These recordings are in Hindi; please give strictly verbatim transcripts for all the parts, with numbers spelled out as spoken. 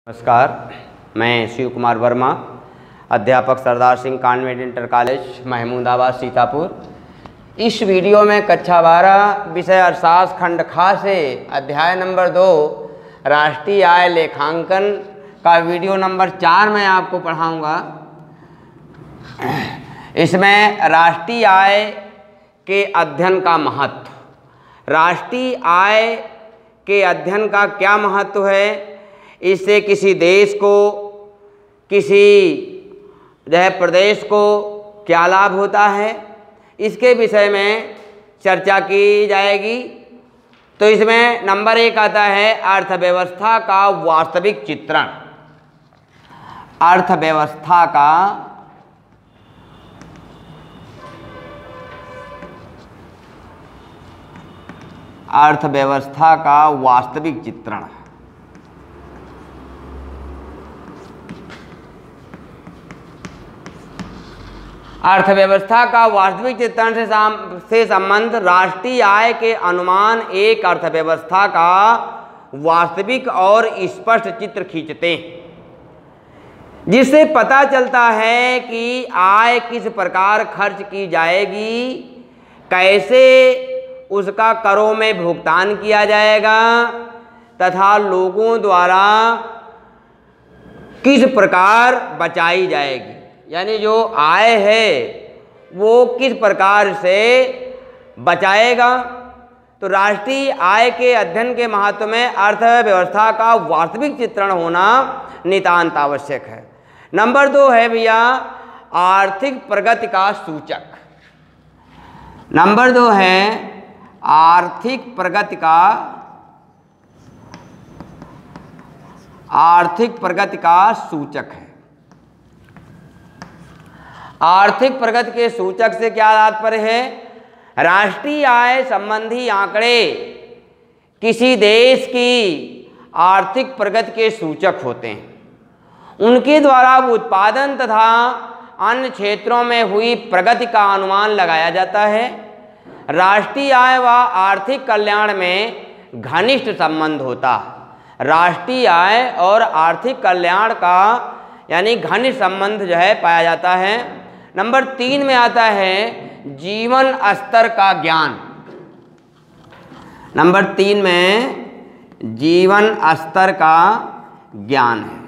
नमस्कार, मैं शिव कुमार वर्मा, अध्यापक Sardar Singh convent inter college Mahmudabad Sitapur. इस वीडियो में कक्षा बारह विषय अर्थशास्त्र खंड खा से अध्याय नंबर दो राष्ट्रीय आय लेखांकन का वीडियो नंबर चार मैं आपको पढ़ाऊंगा। इसमें राष्ट्रीय आय के अध्ययन का महत्व, राष्ट्रीय आय के अध्ययन का क्या महत्व है, इससे किसी देश को, किसी जो है प्रदेश को क्या लाभ होता है, इसके विषय में चर्चा की जाएगी। तो इसमें नंबर एक आता है अर्थव्यवस्था का वास्तविक चित्रण। अर्थव्यवस्था का अर्थव्यवस्था का वास्तविक चित्रण। अर्थव्यवस्था का वास्तविक चित्रण से से संबंध राष्ट्रीय आय के अनुमान एक अर्थव्यवस्था का वास्तविक और स्पष्ट चित्र खींचते हैं, जिससे पता चलता है कि आय किस प्रकार खर्च की जाएगी, कैसे उसका करों में भुगतान किया जाएगा तथा लोगों द्वारा किस प्रकार बचाई जाएगी। यानी जो आय है वो किस प्रकार से बचाएगा। तो राष्ट्रीय आय के अध्ययन के महत्व में अर्थव्यवस्था का वास्तविक चित्रण होना नितांत आवश्यक है। नंबर दो है भैया आर्थिक प्रगति का सूचक। नंबर दो है आर्थिक प्रगति का आर्थिक प्रगति का सूचक है। आर्थिक प्रगति के सूचक से क्या तात्पर्य है? राष्ट्रीय आय संबंधी आंकड़े किसी देश की आर्थिक प्रगति के सूचक होते हैं। उनके द्वारा उत्पादन तथा अन्य क्षेत्रों में हुई प्रगति का अनुमान लगाया जाता है। राष्ट्रीय आय व आर्थिक कल्याण में घनिष्ठ संबंध होता है। राष्ट्रीय आय और आर्थिक कल्याण का यानी घनिष्ठ संबंध जो है पाया जाता है। नंबर तीन में आता है जीवन स्तर का ज्ञान। नंबर तीन में जीवन स्तर का ज्ञान है।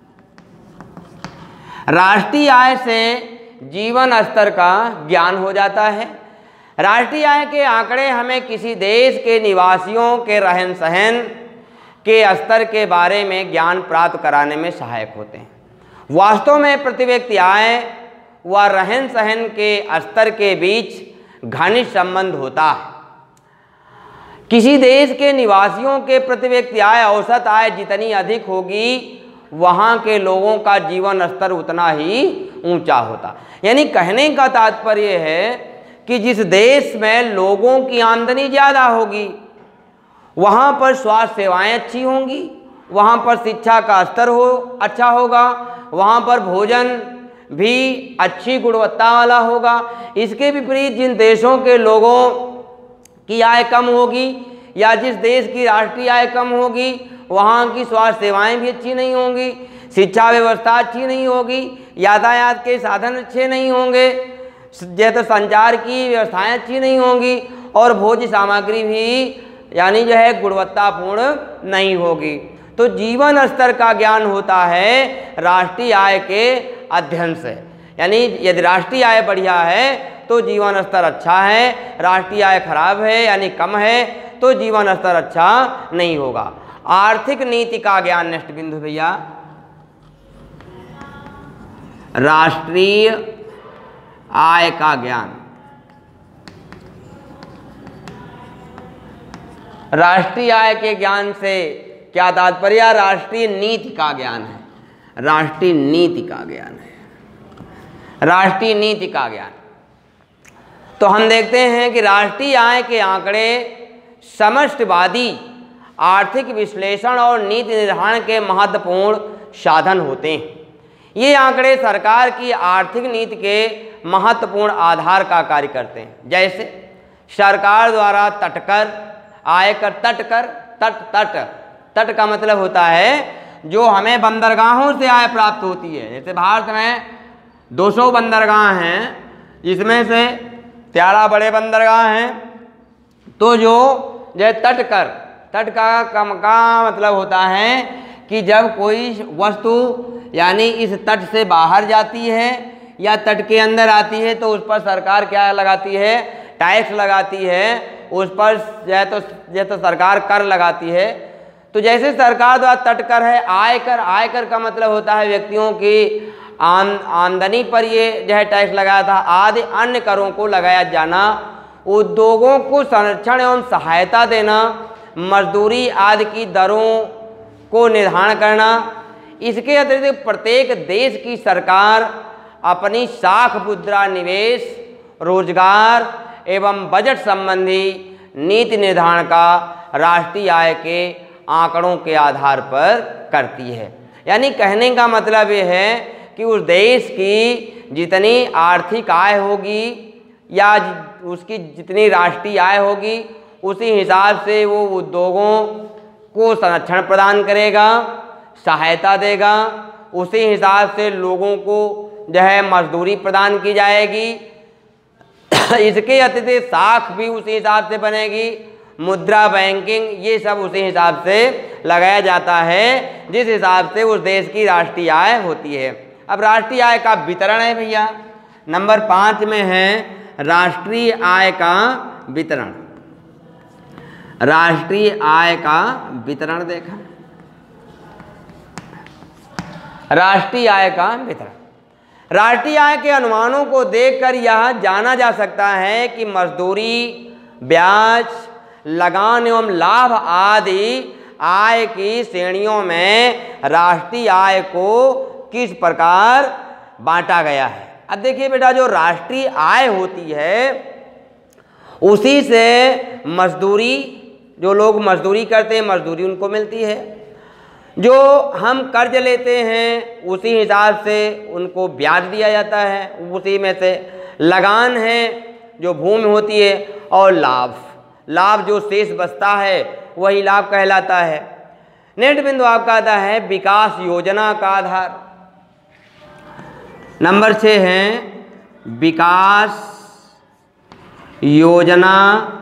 राष्ट्रीय आय से जीवन स्तर का ज्ञान हो जाता है। राष्ट्रीय आय के आंकड़े हमें किसी देश के निवासियों के रहन सहन के स्तर के बारे में ज्ञान प्राप्त कराने में सहायक होते हैं। वास्तव में प्रति व्यक्ति आय व रहन सहन के स्तर के बीच घनिष्ठ संबंध होता है। किसी देश के निवासियों के प्रति व्यक्ति आय औसत आय जितनी अधिक होगी वहाँ के लोगों का जीवन स्तर उतना ही ऊंचा होता। यानी कहने का तात्पर्य है कि जिस देश में लोगों की आमदनी ज़्यादा होगी वहाँ पर स्वास्थ्य सेवाएं अच्छी होंगी, वहाँ पर शिक्षा का स्तर हो अच्छा होगा, वहाँ पर भोजन भी अच्छी गुणवत्ता वाला होगा। इसके विपरीत जिन देशों के लोगों की आय कम होगी या जिस देश की राष्ट्रीय आय कम होगी वहाँ की स्वास्थ्य सेवाएं भी अच्छी नहीं होंगी, शिक्षा व्यवस्था अच्छी नहीं होगी, यातायात के साधन अच्छे नहीं होंगे, जैसे संचार की व्यवस्थाएं अच्छी नहीं होंगी और भोज्य सामग्री भी यानी जो है गुणवत्तापूर्ण नहीं होगी। तो जीवन स्तर का ज्ञान होता है राष्ट्रीय आय के अध्ययन से। यानी यदि राष्ट्रीय आय बढ़िया है तो जीवन स्तर अच्छा है, राष्ट्रीय आय खराब है यानी कम है तो जीवन स्तर अच्छा नहीं होगा। आर्थिक नीति का ज्ञान नेक्स्ट बिंदु भैया राष्ट्रीय आय का ज्ञान। राष्ट्रीय आय के ज्ञान से क्या तात्पर्य? राष्ट्रीय नीति का ज्ञान है। राष्ट्रीय नीति का ज्ञान है। राष्ट्रीय नीति का ज्ञान। तो हम देखते हैं कि राष्ट्रीय आय के आंकड़े समष्टिवादी आर्थिक विश्लेषण और नीति निर्धारण के महत्वपूर्ण साधन होते हैं। ये आंकड़े सरकार की आर्थिक नीति के महत्वपूर्ण आधार का कार्य करते हैं। जैसे सरकार द्वारा तटकर, आयकर, तटकर, तट तट तट का मतलब होता है जो हमें बंदरगाहों से आय प्राप्त होती है। जैसे भारत में दो सौ बंदरगाह हैं, जिसमें से तेरह बड़े बंदरगाह हैं। तो जो जैसे तट कर तट का कम का मतलब होता है कि जब कोई वस्तु यानी इस तट से बाहर जाती है या तट के अंदर आती है तो उस पर सरकार क्या लगाती है, टैक्स लगाती है, उस पर जैसे तो जैसे तो सरकार कर लगाती है। तो जैसे सरकार द्वारा तट कर है, आयकर आयकर का मतलब होता है व्यक्तियों की आम आमदनी पर ये जो है टैक्स लगाया था, आदि अन्य करों को लगाया जाना, उद्योगों को संरक्षण एवं सहायता देना, मजदूरी आदि की दरों को निर्धारण करना। इसके अतिरिक्त प्रत्येक देश की सरकार अपनी साख मुद्रा निवेश, रोजगार एवं बजट संबंधी नीति निर्धारण का राष्ट्रीय आय के आंकड़ों के आधार पर करती है। यानी कहने का मतलब ये है कि उस देश की जितनी आर्थिक आय होगी या उसकी जितनी राष्ट्रीय आय होगी, उसी हिसाब से वो उद्योगों को संरक्षण प्रदान करेगा, सहायता देगा, उसी हिसाब से लोगों को जो है मजदूरी प्रदान की जाएगी। इसके अतिरिक्त साख भी उसी हिसाब से बनेगी, मुद्रा बैंकिंग ये सब उसी हिसाब से लगाया जाता है जिस हिसाब से उस देश की राष्ट्रीय आय होती है। अब राष्ट्रीय आय का वितरण है भैया, नंबर पाँच में है राष्ट्रीय आय का वितरण। राष्ट्रीय आय का वितरण देखा, राष्ट्रीय आय का वितरण। राष्ट्रीय आय के अनुमानों को देखकर यह जाना जा सकता है कि मजदूरी, ब्याज, लगान एवं लाभ आदि आय की श्रेणियों में राष्ट्रीय आय को किस प्रकार बांटा गया है। अब देखिए बेटा, जो राष्ट्रीय आय होती है उसी से मजदूरी, जो लोग मजदूरी करते हैं मजदूरी उनको मिलती है, जो हम कर्ज लेते हैं उसी हिसाब से उनको ब्याज दिया जाता है, उसी में से लगान है जो भूमि होती है, और लाभ लाभ जो शेष बचता है वही लाभ कहलाता है। नेक्स्ट बिंदु आपका आता है विकास योजना का आधार। नंबर छः है विकास योजना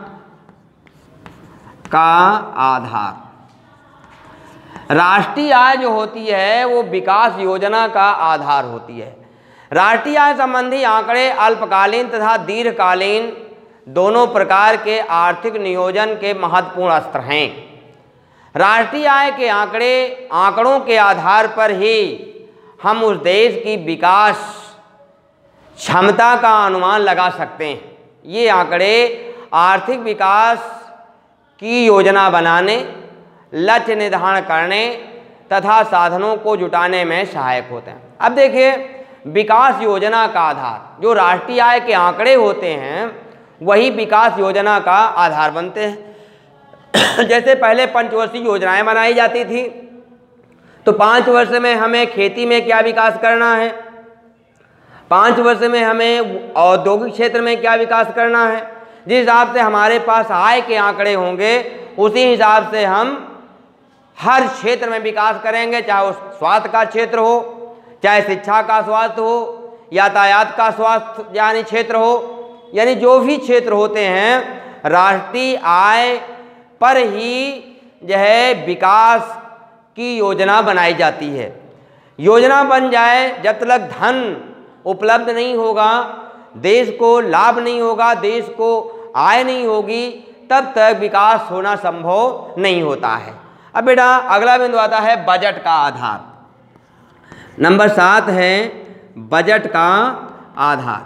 का आधार। राष्ट्रीय आय जो होती है वो विकास योजना का आधार होती है। राष्ट्रीय आय संबंधी आंकड़े अल्पकालीन तथा दीर्घकालीन दोनों प्रकार के आर्थिक नियोजन के महत्वपूर्ण अस्त्र हैं। राष्ट्रीय आय के आंकड़े आंकड़ों के आधार पर ही हम उस देश की विकास क्षमता का अनुमान लगा सकते हैं। ये आंकड़े आर्थिक विकास की योजना बनाने, लक्ष्य निर्धारण करने तथा साधनों को जुटाने में सहायक होते हैं। अब देखिए, विकास योजना का आधार, जो राष्ट्रीय आय के आंकड़े होते हैं वही विकास योजना का आधार बनते हैं। जैसे पहले पंचवर्षीय योजनाएं बनाई जाती थी, तो पाँच वर्ष में हमें खेती में क्या विकास करना है, पाँच वर्ष में हमें औद्योगिक क्षेत्र में क्या विकास करना है। जिस हिसाब से हमारे पास आय के आंकड़े होंगे उसी हिसाब से हम हर क्षेत्र में विकास करेंगे, चाहे वो स्वास्थ्य का क्षेत्र हो, चाहे शिक्षा का स्वास्थ्य हो, यातायात का स्वास्थ्य यानी क्षेत्र हो, यानी जो भी क्षेत्र होते हैं राष्ट्रीय आय पर ही जो है विकास की योजना बनाई जाती है। योजना बन जाए, जब तक धन उपलब्ध नहीं होगा, देश को लाभ नहीं होगा, देश को आय नहीं होगी, तब तक विकास होना संभव नहीं होता है। अब बेटा अगला बिंदु आता है बजट का आधार। नंबर सात है बजट का आधार।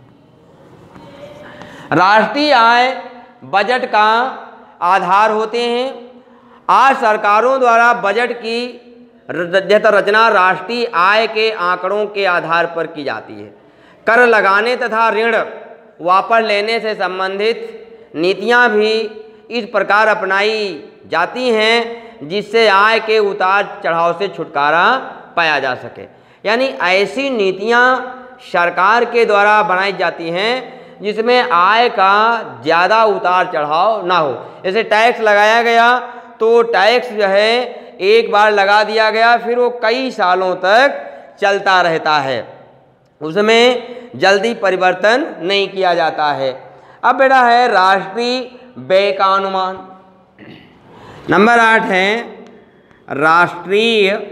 राष्ट्रीय आय बजट का आधार होते हैं। आज सरकारों द्वारा बजट की रचना राष्ट्रीय आय के आंकड़ों के आधार पर की जाती है। कर लगाने तथा ऋण वापस लेने से संबंधित नीतियां भी इस प्रकार अपनाई जाती हैं जिससे आय के उतार चढ़ाव से छुटकारा पाया जा सके। यानी ऐसी नीतियां सरकार के द्वारा बनाई जाती हैं जिसमें आय का ज़्यादा उतार चढ़ाव ना हो। जैसे टैक्स लगाया गया तो टैक्स जो है एक बार लगा दिया गया फिर वो कई सालों तक चलता रहता है, उसमें जल्दी परिवर्तन नहीं किया जाता है। अब बेटा है राष्ट्रीय व्यय का अनुमान। नंबर आठ है राष्ट्रीय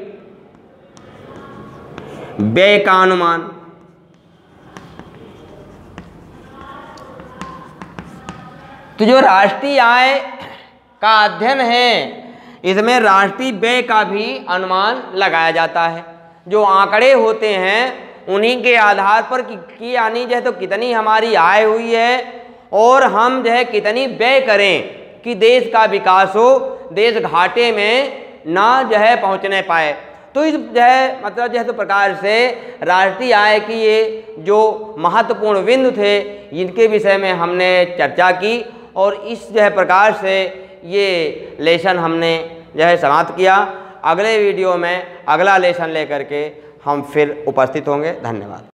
व्यय का अनुमान। तो जो राष्ट्रीय आय का अध्ययन है इसमें राष्ट्रीय व्यय का भी अनुमान लगाया जाता है। जो आंकड़े होते हैं उन्हीं के आधार पर कि, कि यानी जो है तो कितनी हमारी आय हुई है और हम जो है कितनी व्यय करें कि देश का विकास हो, देश घाटे में ना जो है पहुंचने पाए। तो इस जो है मतलब जो है तो प्रकार से राष्ट्रीय आय की ये जो महत्वपूर्ण बिंदु थे इनके विषय में हमने चर्चा की और इस जो है प्रकार से ये लेसन हमने जो है समाप्त किया। अगले वीडियो में अगला लेसन लेकर के हम फिर उपस्थित होंगे। धन्यवाद।